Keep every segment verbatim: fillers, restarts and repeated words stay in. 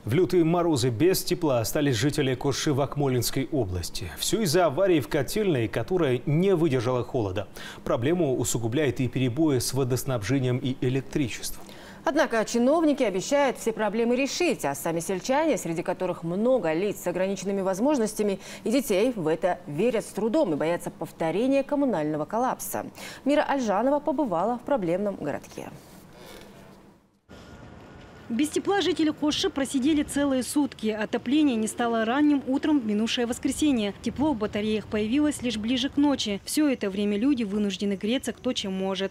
В лютые морозы без тепла остались жители Коши в Акмолинской области. Все из-за аварии в котельной, которая не выдержала холода. Проблему усугубляет и перебои с водоснабжением и электричеством. Однако чиновники обещают все проблемы решить, а сами сельчане, среди которых много лиц с ограниченными возможностями и детей, в это верят с трудом и боятся повторения коммунального коллапса. Мира Альжанова побывала в проблемном городке. Без тепла жители Коши просидели целые сутки. Отопление не стало ранним утром в минувшее воскресенье. Тепло в батареях появилось лишь ближе к ночи. Все это время люди вынуждены греться кто чем может.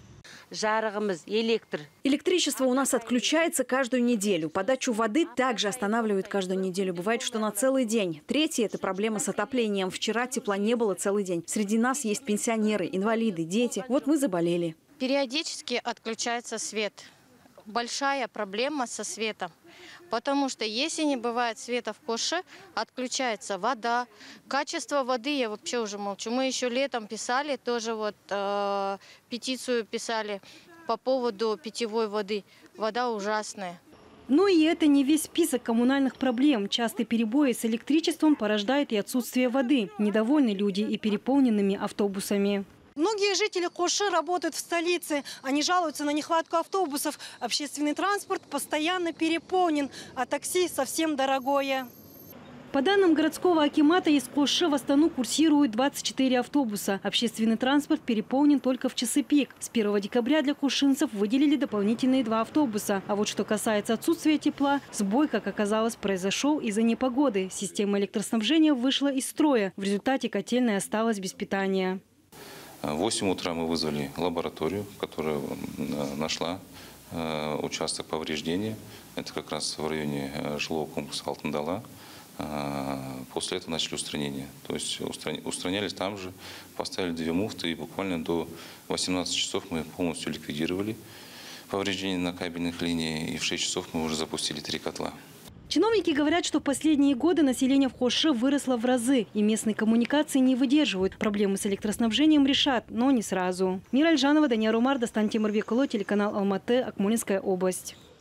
Электричество у нас отключается каждую неделю. Подачу воды также останавливают каждую неделю. Бывает, что на целый день. Третье – это проблема с отоплением. Вчера тепла не было целый день. Среди нас есть пенсионеры, инвалиды, дети. Вот мы заболели. Периодически отключается свет. Большая проблема со светом, потому что если не бывает света в Коше, отключается вода. Качество воды я вообще уже молчу. Мы еще летом писали, тоже вот э, петицию писали по поводу питьевой воды. Вода ужасная. Но и это не весь список коммунальных проблем. Частые перебои с электричеством порождает и отсутствие воды. Недовольны люди и переполненными автобусами. Многие жители Коши работают в столице. Они жалуются на нехватку автобусов. Общественный транспорт постоянно переполнен, а такси совсем дорогое. По данным городского акимата, из Коши в Астану курсируют двадцать четыре автобуса. Общественный транспорт переполнен только в часы пик. С первого декабря для кушинцев выделили дополнительные два автобуса. А вот что касается отсутствия тепла, сбой, как оказалось, произошел из-за непогоды. Система электроснабжения вышла из строя. В результате котельная осталась без питания. В восемь утра мы вызвали лабораторию, которая нашла участок повреждения. Это как раз в районе жилого комплекса Алтандала. После этого начали устранение. То есть устранялись там же, поставили две муфты, и буквально до восемнадцати часов мы полностью ликвидировали повреждения на кабельных линиях, и в шесть часов мы уже запустили три котла. Чиновники говорят, что в последние годы население в Коши выросло в разы, и местные коммуникации не выдерживают. Проблемы с электроснабжением решат, но не сразу. Мира Альжанова, Даниил Румар, Достан Тимурбекуло, телеканал Алматы, Акмолинская область.